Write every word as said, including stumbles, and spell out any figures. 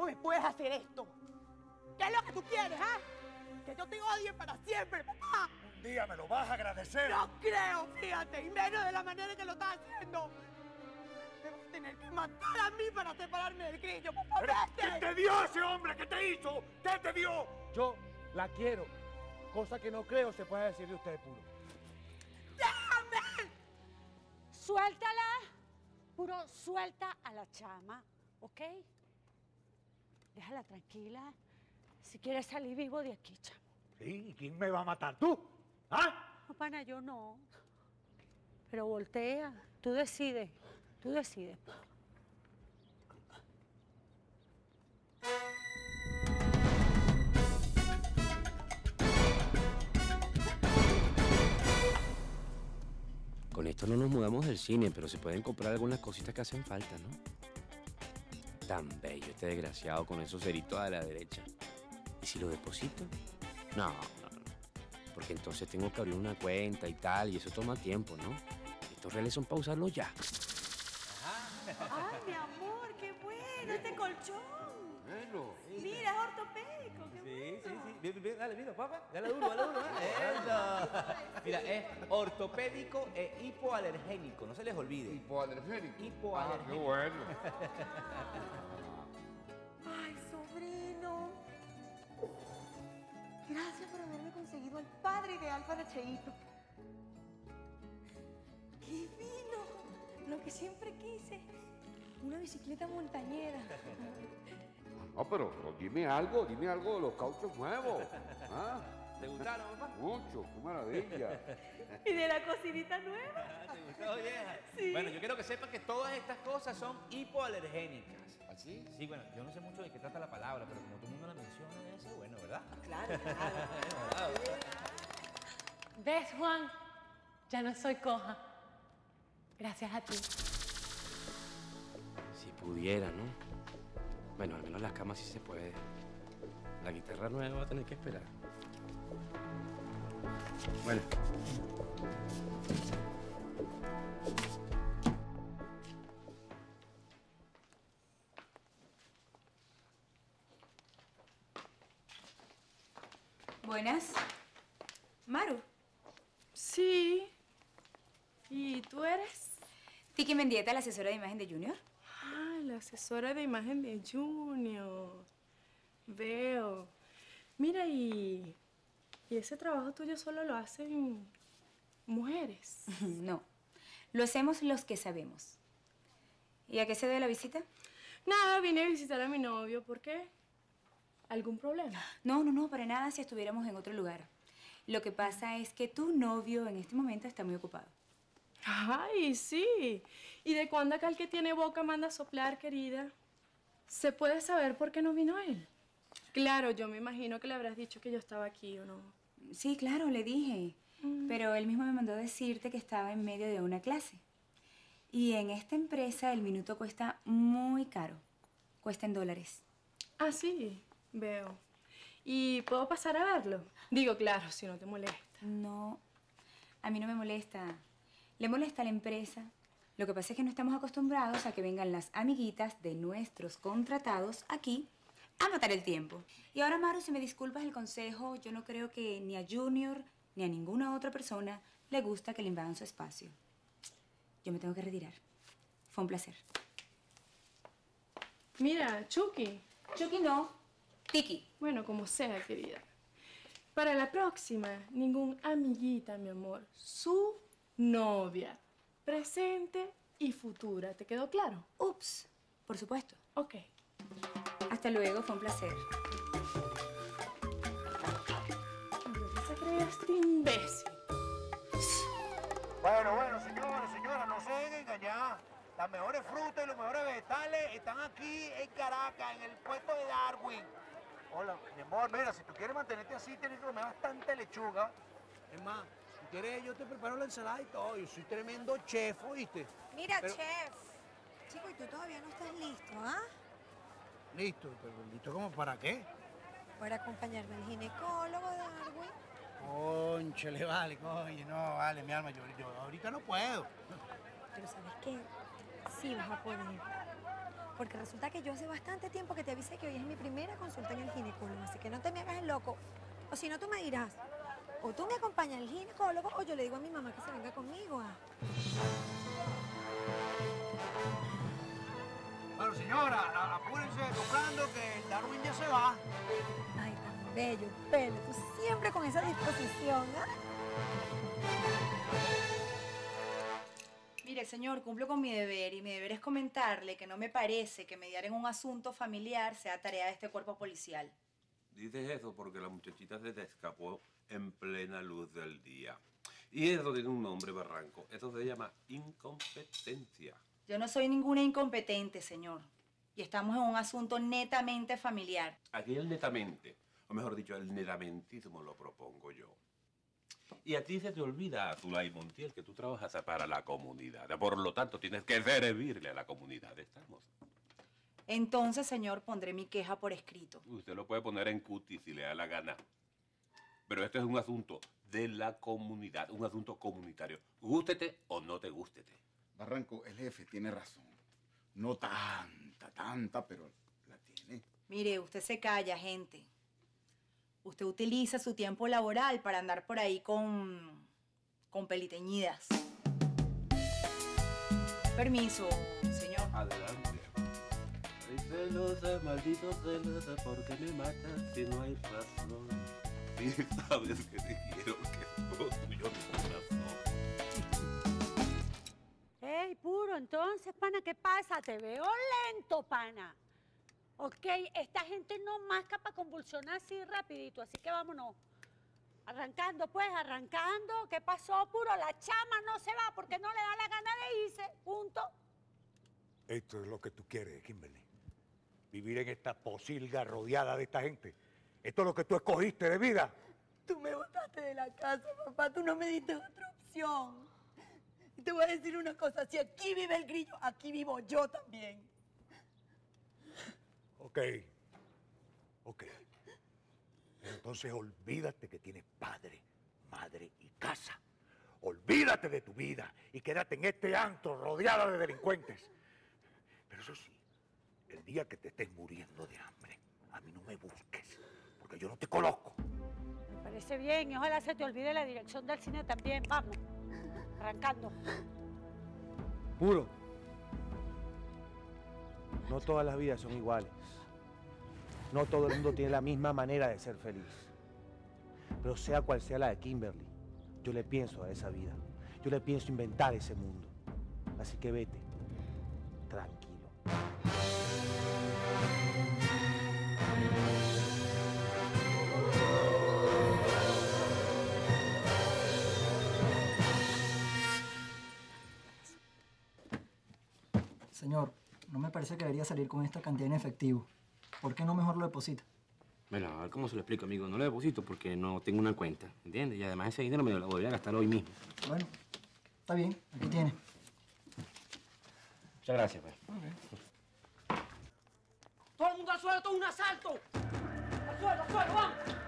me puedes hacer esto? ¿Qué es lo que tú quieres, ah? Que yo te odie para siempre, papá. Un día me lo vas a agradecer. No creo, fíjate, y menos de la manera en que lo estás haciendo. Me vas a tener que matar a mí para separarme del grillo, papá. Pero, ¡Vete! ¿qué te dio ese hombre? ¿Qué te hizo? ¿Qué te dio? Yo la quiero, cosa que no creo se pueda decir de usted, Puro. ¡Déjame! Suéltala. Puro, suelta a la chama, ¿ok? Déjala tranquila. Si quieres salir vivo de aquí, chamo. ¿Sí? ¿Y quién me va a matar? ¿Tú? ¿Ah? No, pana, yo no. Pero voltea. Tú decides. Tú decides. Con esto no nos mudamos del cine, pero se pueden comprar algunas cositas que hacen falta, ¿no? Tan bello este desgraciado con esos ceritos a la derecha. ¿Y si lo deposito? No, no, no. Porque entonces tengo que abrir una cuenta y tal, y eso toma tiempo, ¿no? Estos reales son para usarlos ya. Ay, mi amor, qué bueno este colchón. Bueno. Mira, es ortopédico, qué Sí, sí, bueno. sí. Bien, bien, dale, mira, papá. Dale duro, dale duro. ¿eh? Eso. Mira, es ortopédico e hipoalergénico. No se les olvide. Hipoalergénico. Hipoalergénico. Ah, qué bueno. Ay, sobrino. Gracias por haberme conseguido el padre ideal para Cheito. ¡Qué vino! Lo que siempre quise. Una bicicleta montañera. No, pero, pero dime algo, dime algo de los cauchos nuevos. ¿Ah? ¿Te gustaron, papá? Mucho, qué maravilla. ¿Y de la cocinita nueva? ¿Te gustó, vieja? Sí. Bueno, yo quiero que sepas que todas estas cosas son hipoalergénicas. ¿Así? Sí, bueno, yo no sé mucho de qué trata la palabra, pero como todo el mundo la menciona, debe ser bueno, ¿verdad? Claro, claro. ¿Ves, Juan? Ya no soy coja. Gracias a ti. Si pudiera, ¿no? Bueno, al menos las camas sí se puede. La guitarra nueva va a tener que esperar. Bueno. Buenas. Maru. Sí. ¿Y tú eres? Tiki Mendieta, la asesora de imagen de Junior. Ah, la asesora de imagen de Junior. Veo. Mira, y... ¿Y ese trabajo tuyo solo lo hacen mujeres? No. Lo hacemos los que sabemos. ¿Y a qué se debe la visita? Nada, vine a visitar a mi novio. ¿Por qué? ¿Algún problema? No, no, no, para nada si estuviéramos en otro lugar. Lo que pasa es que tu novio en este momento está muy ocupado. Ay, sí. ¿Y de cuándo acá el que tiene boca manda a soplar, querida? ¿Se puede saber por qué no vino él? Claro, yo me imagino que le habrás dicho que yo estaba aquí, ¿o no? Sí, claro, le dije. Mm. Pero él mismo me mandó decirte que estaba en medio de una clase. Y en esta empresa el minuto cuesta muy caro. Cuesta en dólares. Ah, sí, veo. ¿Y puedo pasar a verlo? Digo, claro, si no te molesta. No, a mí no me molesta. Le molesta a la empresa. Lo que pasa es que no estamos acostumbrados a que vengan las amiguitas de nuestros contratados aquí a matar el tiempo. Y ahora, Maru, si me disculpas el consejo, yo no creo que ni a Junior ni a ninguna otra persona le gusta que le invadan su espacio. Yo me tengo que retirar. Fue un placer. Mira, Chucky. Chucky no, Tiki. Bueno, como sea, querida. Para la próxima, ningún amiguita, mi amor. Su novia. Presente y futura. ¿Te quedó claro? Ups, por supuesto. Ok. Hasta luego, fue un placer. ¿Qué se cree este imbécil? Bueno, bueno, señores, señoras, no se dejen engañar. Las mejores frutas y los mejores vegetales están aquí en Caracas, en el puesto de Darwin. Hola, mi amor, mira, si tú quieres mantenerte así, tienes que comer bastante lechuga. Es más, si quieres, yo te preparo la ensalada y todo. Yo soy tremendo chef, ¿oíste? Mira, Pero- chef. Chico, y tú todavía no estás listo, ¿ah? Listo, pero listo, ¿cómo para qué? Para acompañarme al ginecólogo de Darwin. Cónchale, vale, coño, no, vale, mi alma, yo, yo ahorita no puedo. Pero ¿sabes qué? Sí vas a poder. Porque resulta que yo hace bastante tiempo que te avisé que hoy es mi primera consulta en el ginecólogo, así que no te me hagas el loco. O si no, tú me dirás, o tú me acompañas al ginecólogo o yo le digo a mi mamá que se venga conmigo. Ah. Bueno, señora, a- apúrense tocando que el Darwin ya se va. Ay, tan bello, pelo, tú siempre con esa disposición, ¿ah? Mire, señor, cumplo con mi deber y mi deber es comentarle que no me parece que mediar en un asunto familiar sea tarea de este cuerpo policial. Dices eso porque la muchachita se te escapó en plena luz del día. Y eso tiene un nombre, Barranco. Eso se llama incompetencia. Yo no soy ninguna incompetente, señor. Y estamos en un asunto netamente familiar. Aquí el netamente, o mejor dicho, el netamentismo lo propongo yo. Y a ti se te olvida, Zulay Montiel, que tú trabajas para la comunidad. Por lo tanto, tienes que servirle a la comunidad. ¿Estamos? Entonces, señor, pondré mi queja por escrito. Usted lo puede poner en cutis si le da la gana. Pero este es un asunto de la comunidad, un asunto comunitario. Gústete o no te gústete. Barranco, el jefe tiene razón. No tanta, tanta, pero la tiene. Mire, usted se calla, gente. Usted utiliza su tiempo laboral para andar por ahí con... con peliteñidas. Permiso, señor. Adelante. Ay, celosa, maldito celosa, ¿por qué me matas si no hay razón? Si sabes que te quiero, que todo tuyo mi corazón. Ey, puro, entonces, pana, ¿qué pasa? Te veo lento, pana. Ok, esta gente no masca para convulsionar así rapidito, así que vámonos. Arrancando, pues, arrancando. ¿Qué pasó, puro? La chama no se va porque no le da la gana de irse, punto. Esto es lo que tú quieres, Kimberly. Vivir en esta posilga rodeada de esta gente. Esto es lo que tú escogiste de vida. Tú me botaste de la casa, papá. Tú no me diste otra opción. Y te voy a decir una cosa. Si aquí vive el grillo, aquí vivo yo también. Ok. Ok. Pero entonces olvídate que tienes padre, madre y casa. Olvídate de tu vida y quédate en este antro rodeada de delincuentes. Pero eso sí, el día que te estés muriendo de hambre, a mí no me busques, porque yo no te conozco. Me parece bien y ojalá se te olvide la dirección del cine también. Vamos, arrancando. Puro. No todas las vidas son iguales. No todo el mundo tiene la misma manera de ser feliz. Pero sea cual sea la de Kimberly, yo le pienso a esa vida. Yo le pienso inventar ese mundo. Así que vete, tranquilo. Señor, no me parece que debería salir con esta cantidad en efectivo. ¿Por qué no mejor lo deposita? Bueno, a ver cómo se lo explico, amigo. No lo deposito porque no tengo una cuenta, ¿entiendes? Y además ese dinero me lo voy a gastar hoy mismo. Bueno, está bien, aquí tiene. Muchas gracias, pues. Todo el mundo al suelo, todo un asalto. Al suelo, al suelo, vamos.